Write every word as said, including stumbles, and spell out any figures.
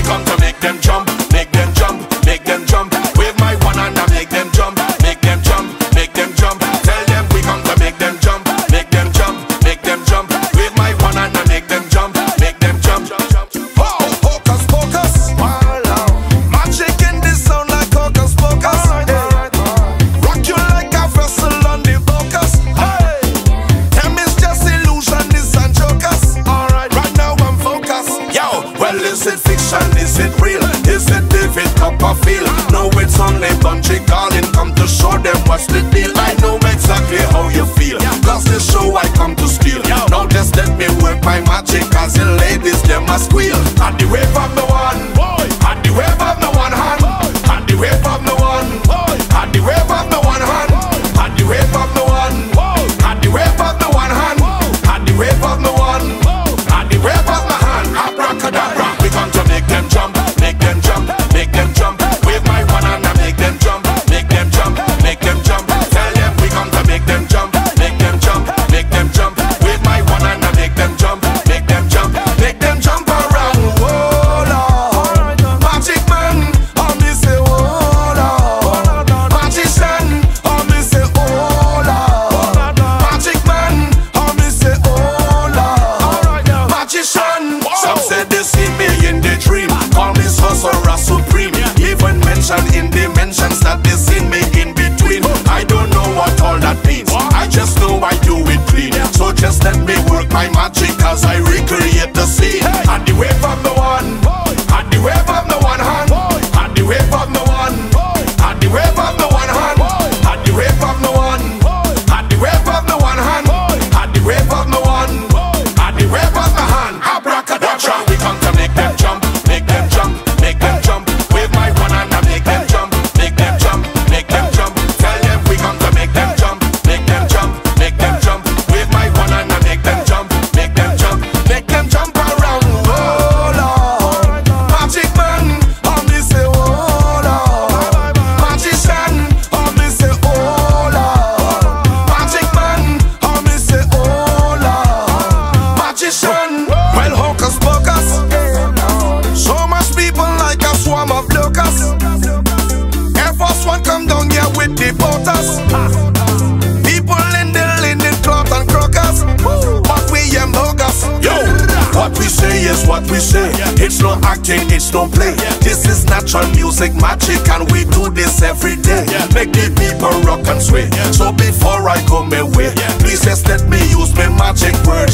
come to make them jump, make them jump, make them jump. Wave my one hand and make them jump, make them jump, make them jump. Tell them we come to make them jump, make them jump, make them jump. Wave my one hand and make them jump, make them jump. Oh, hocus pocus, magic in this sound like hocus pocus. Hey. Rock you like a vessel on the focus. Hey. Them is just illusionists and jokers. Alright, right now I'm focused. Yo, well, is it fiction? Is it real? Is it David Copperfield? No, it's only Bungie Garlin. Come to show them what's the deal. I know exactly how you feel, cause this show I come to steal. Now just let me work my magic, cause the ladies, them a squeal. At the wave of the one, at the wave of the one hand, at the wave of the one, at the wave of the one hand, at the wave of the one, at the wave of the one hand, at the wave of the one, at the wave of the hand. Abracadabra, we come to make them jump, make them jump, make them jump. Wave my one hand and make them jump, make them jump, make them jump. Tell them we come to make them jump, make them jump, make them jump. Wave my one hand and make them jump, make them jump, make them jump around. Oh Lord, magic man, oh me say oh Lord, magician, oh me say oh Lord, magic man, oh me say oh Lord, magician. Some say they see me in the dream, call me sorcerer supreme. Even mention in dimensions that they see me in between. I don't know what all that means, I just know I do it clean. So just let me work my magic, cause I recreate the scene. At the wave of the one, at the wave of the one hand, at the wave of the one, at the wave of the one hand, at the wave of the one, at the wave of the one hand, at the wave of the one, at the wave of the hand. Abracadabra, we come to make them jump, make them jump, make them jump. Wave my one hand and make them jump, make them jump, make them jump. Tell them we come to make them jump, make them jump, make them jump. Wave my one hand and make them jump, make them jump, make them jump around. Oh Lord, magic man, oh me say oh Lord, magician, oh me say oh Lord, magic man, oh me say oh Lord, magician. Well, hocus pocus, so much people like a swarm of locusts. Air Force One come down here with the boaters. People in the linen cloth and crocus, but we am bogus. Yo, what we say is what we say. It's no acting, it's no play. This is natural music magic, and we do this every day. Make the people rock and sway. So before I go my way, please just let me use my magic word